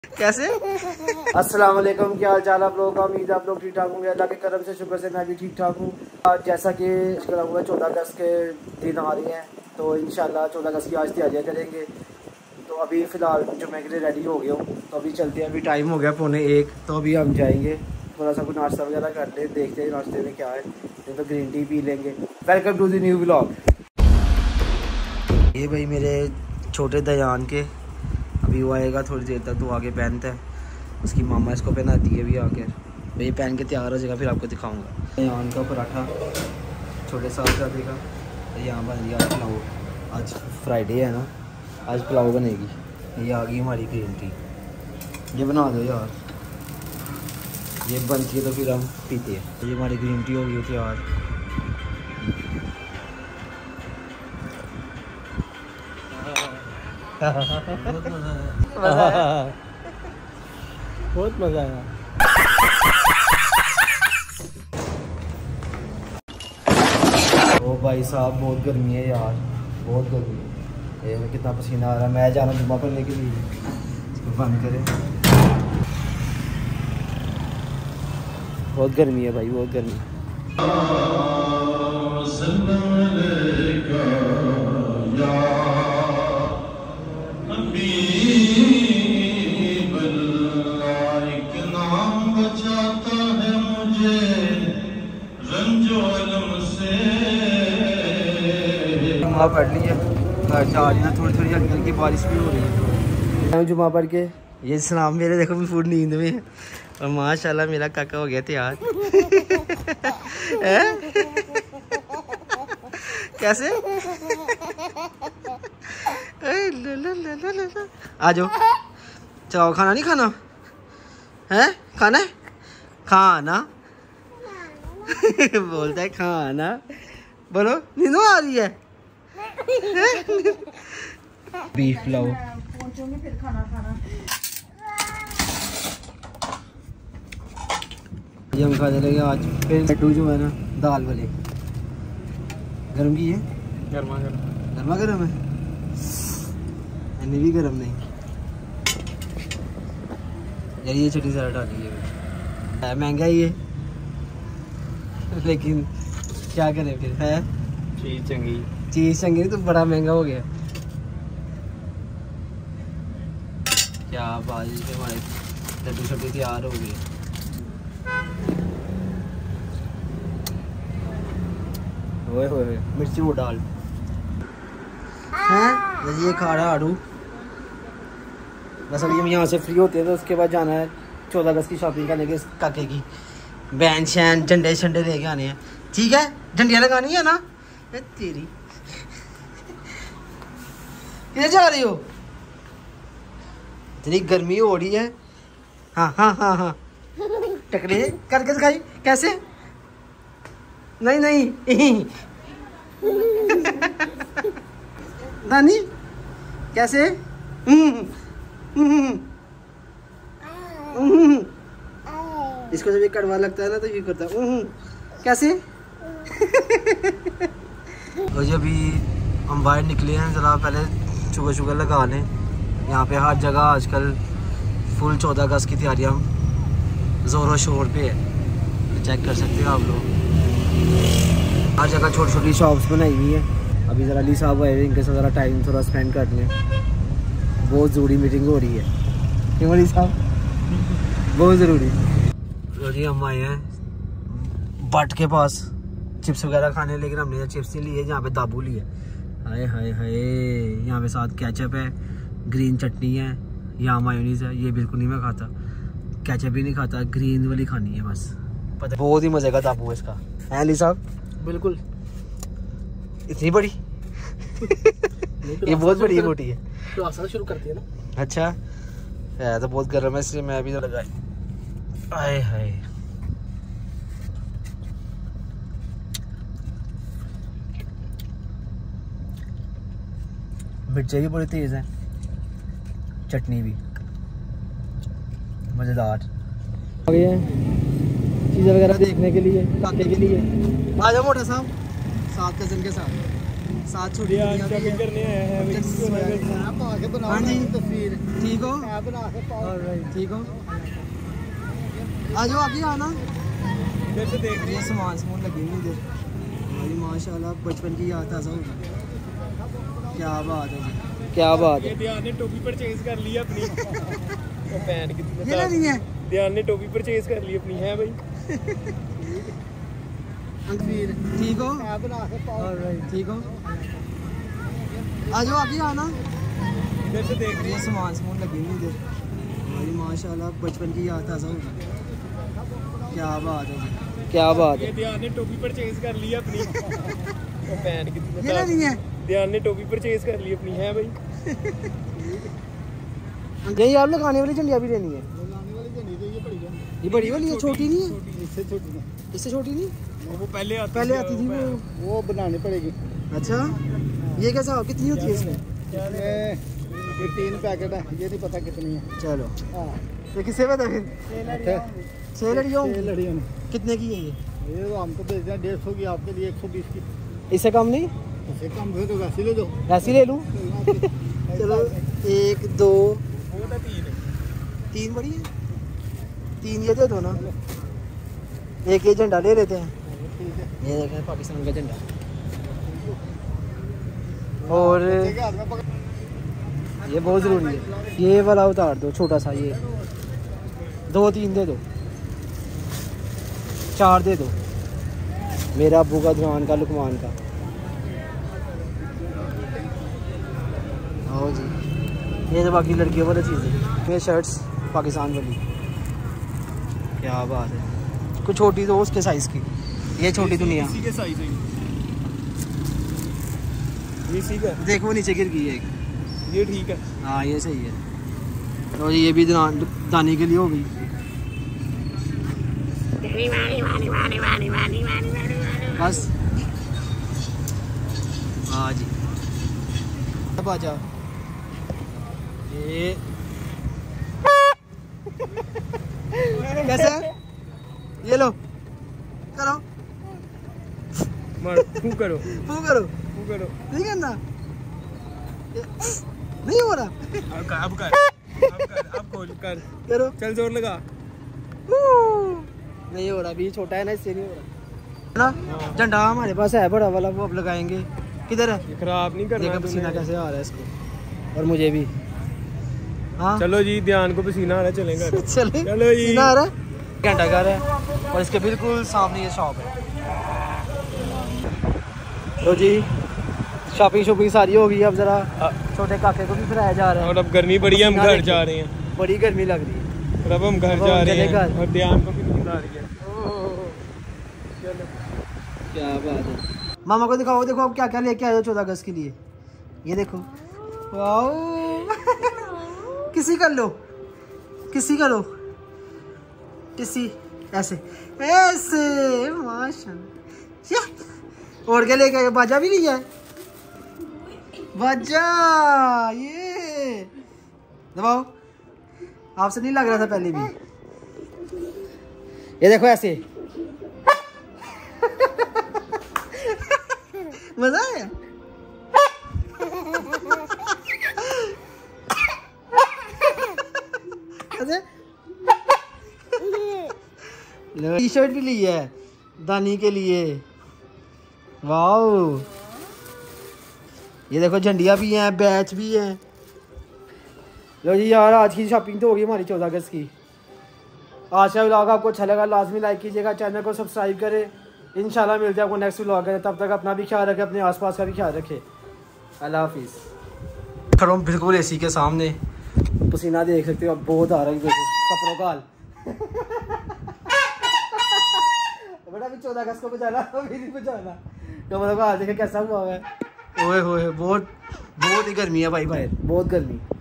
कैसे? अस्सलाम वालेकुम, क्या हाल चाल आप लोगों का। उम्मीद है आप लोग ठीक ठाक होंगे। अल्लाह के करम से शुक्र से मैं भी ठीक ठाक हूँ। आज जैसा कि 14 अगस्त के दिन आ रही हैं तो इंशाल्लाह 14 अगस्त की आज तैयारियाँ करेंगे। तो अभी फ़िलहाल जुम्मे के लिए रेडी हो गया हूँ, तो अभी चलते हैं। अभी टाइम हो गया 1:45, तो अभी हम जाएंगे थोड़ा सा कुछ नाश्ता वगैरह कर ले, देखते हैं नाश्ते में क्या है, नहीं तो ग्रीन टी पी लेंगे। Welcome to the new vlog. ये भाई मेरे छोटे दयान के, अभी वो आएगा थोड़ी देर तक, तो आगे पहनता है, उसकी मामा इसको पहनाती है। अभी आकर भाई पहन के तैयार हो जाएगा, फिर आपको दिखाऊंगा। दयान का पराठा छोटे साहबजादे का, यहाँ बन गया पुलाव। आज फ्राइडे है ना, आज पुलाव बनेगी। ये आ गई हमारी ग्रीन टी, ये बना दो यार। ये बनती है तो फिर हम पीते हैं। ये हमारी ग्रीन टी हो गई तैयार। बहुत मज़ा आया। ओ भाई साहब बहुत गर्मी है यार, बहुत गर्मी है। ये कितना पसीना आ रहा है। मैं जा रहा हूँ जुम्मा पढ़ने के लिए, इसको बंद करें। बहुत गर्मी है भाई, बहुत गर्मी है। पढ़ ली है, घर जा रही है, थोड़ी थोड़ी हल्की हल्की बारिश भी हो रही है। जुम्मा पढ़ के ये सलाम मेरे देखो मैं फूड नींद में है, और माशाल्लाह मेरा काका हो गया तैयार। कैसे? आ जाओ, चाहो खाना नहीं खाना है? खाना है, खाना। बोलता है खाना, बोलो नींद आ रही है। बीफ पुलाव फिर खाना ये हम खाने लगे आज। फिर लड्डू जो है ना दाल वाले, गरम की है, गर्मा गर्म है, भी गर्म नहीं यार। ये चटनी सारा डाली है, महंगा ही है लेकिन क्या करें फिर, है चीज़ चंगी तो बड़ा महंगा हो गया। क्या बात है, हमारे लड्डू शड्डू तैयार हो गए। ओए होए मिर्ची वो डाल हैं। ये खा रहा आड़ू। बस अभी हम यहाँ से फ्री होते हैं तो उसके बाद जाना है 14 अगस्त की शॉपिंग करने के। काके की बैन शैन झंडे शंडे लेके आने हैं, ठीक है? झंडियाँ लगानी है ना तेरी। किधर जा रही हो? इतनी गर्मी हो रही है। हाँ हाँ हाँ हाँ टकरे करके दिखाई कैसे? नहीं नहीं नानी कैसे? इसको जब ये कड़वा लगता है ना तो ये करता है कैसे? और जब अभी हम बाहर निकले हैं, ज़रा पहले शुगर लगा लें। यहाँ पे हर जगह आजकल फुल 14 अगस्त की तैयारियाँ ज़ोरों शोर पे है, चेक कर सकते हैं आप लोग। हर जगह छोटी छोटी शॉप्स बनाई हुई है। अभी ज़रा अली साहब आए, इनके साथ ज़रा टाइम थोड़ा स्पेंड कर लें। बहुत ज़रूरी मीटिंग हो रही है, क्यों अली साहब? बहुत ज़रूरी। तो जी हम आए हैं बट के पास चिप्स वगैरह खाने, लेकिन हमने चिप्स नहीं लिए, यहाँ पे दाबू लिए। हाय हाय हाय, यहाँ पे साथ केचप है, ग्रीन चटनी है, यहाँ मायोनीज़ है। ये बिल्कुल नहीं मैं खाता, केचप भी नहीं खाता, ग्रीन वाली खानी है बस। पता बहुत ही मज़े का दाबू है इसका, है अली साहब? बिल्कुल। इतनी बड़ी? ये बहुत बड़ी है, मोटी है तो आसान शुरू करती है ना। अच्छा है तो बहुत गर्म है, इसलिए मैं अभी लगाई। हाय हाय मिर्ची भी बड़ी तेज़ है, चटनी भी मज़ेदार। आ गए हैं चीज़ें वगैरह देखने के लिए, काके के लिए। आ जाओ मोटा साहब, साथ कज़न के साथ। साथ छोटी शॉपिंग करने आया है। हाँ जी ठीक हो? ठीक हो? आ जाओ आगे आना। इधर से देख रही है सामान लगे हुए इधर। भाई माशाल्लाह बचपन की याद ताज़ा होगी। क्या बात है जी, क्या बात है। ध्यान ने टोपी परचेज कर ली अपनी। पैन कितनी नहीं है। ध्यान ने टोपी परचेज कर ली अपनी है भाई। ठीक हो? ठीक हो? आ जाओ आगे आना। इधर से देख रही है सामान लगे हुए इधर। भाई माशाल्लाह बचपन की याद ताज़ा होगी। क्या बात है जी, क्या बात है। ध्यान ने टोपी परचेज कर ली अपनी। पैन कितनी नहीं है। ध्यान ने टोपी परचेज कर ली अपनी है भाई। यही आप लोग खाने वाली झंडिया भी लेनी है। ये बड़ी वाली है, छोटी नहीं है। इससे छोटी नहीं। वो पहले आती थी वो बनानी पड़ेगी। अच्छा ये कैसा कितनी होती है इसमें? ये 3 पैकेट है, ये नहीं पता कितनी है। चलो ये किससे पता फिर? 6 लड़ियों कितने की है ये? तो हमको भेज दें 150 की, आपके लिए 120 की। इससे कम नहीं? इससे कम है तो वैसे ले लो। ऐसी ले लूँ? चलो 1 2 3 बड़ी है, 3 ये दे दो ना। एक ये झंडा ले लेते हैं। ये देखें पाकिस्तान का झंडा। और ये बहुत ज़रूरी है, ये वाला उतार दो छोटा सा। ये 2 3 दे दो, 4 दे दो। मेरा अब्बू का, दुरान का, लुकमान का। आओ जी, ये तो बाकी लड़कियों वाली चीज़ है। ये शर्ट्स पाकिस्तान वाली। क्या बात है। कुछ छोटी तो उसके साइज़ की, ये छोटी दुनिया इसी के साइज़ है। इसी का देखो नीचे गिर गई है। ये ठीक है। हाँ ये सही है। तो ये भी दानी के लिए हो गई। बस हाँ जी अब आ जाओ। ये कैसे? ये लो करो, फू करो, फू करो, फू करो। नहीं करना, नहीं हो रहा। अब कर, अब खोल कर, करो, चल जोर लगा। नहीं हो रहा, अभी छोटा है ना, इससे नहीं हो रहा ना। झंडा हमारे पास है बड़ा वाला, वो अब लगाएंगे। किधर है? खराब नहीं करना। पसीना कैसे आ रहा है इसको, और मुझे भी। हाँ चलो जी, ध्यान को पसीना आ रहा है, चलेंगे। चलो जी, आ रहा है। घंटा घर है और इसके बिल्कुल सामने ये शॉप है। तो जी शॉपिंग सारी हो गई। अब जरा छोटे काके को भी फिराया जा रहा है। और अब गर्मी बड़ी है, हम घर जा रहे हैं। बड़ी गर्मी लग रही है और अब हम घर जा रहे हैं और ध्यान को भी नींद आ रही है। क्या बात है। मामा को दिखाओ, देखो अब क्या क्या लेके आए हो 14 अगस्त के लिए। ये देखो, वाओ। किसी कर लो, किसी करो, किसी ऐसे ऐसे माशाल्लाह। और क्या लेके आए? बाजा भी लिया है, बाजा। ये दबाओ, आपसे नहीं लग रहा था पहले भी। ये देखो ऐसे। मजा आया। टी शर्ट भी ली है दानी के लिए। वाओ, ये देखो झंडियाँ भी हैं, बैच भी हैं। लो जी यार, आज की शॉपिंग तो होगी हमारी 14 अगस्त की। आज का व्लॉग आपको अच्छा लगा, लाजमी लाइक कीजिएगा, चैनल को सब्सक्राइब करें। इंशाल्लाह मिलते हैं आपको नेक्स्ट व्लॉग में। तब तक अपना भी ख्याल रखें, अपने आसपास का भी ख्याल रखें। अल्लाह हाफिज़। खड़ा हूँ बिल्कुल एसी के सामने, पसीना देख सकते हो, अब बहुत आ रहा है कपड़ों का हाल। बड़ा भी 14 अगस्त को बचाना, अभी नहीं बचाना। कपड़ों का हाल देखे कैसा हुआ है। ओए होए, बहुत ही गर्मी है भाई, बहुत गर्मी।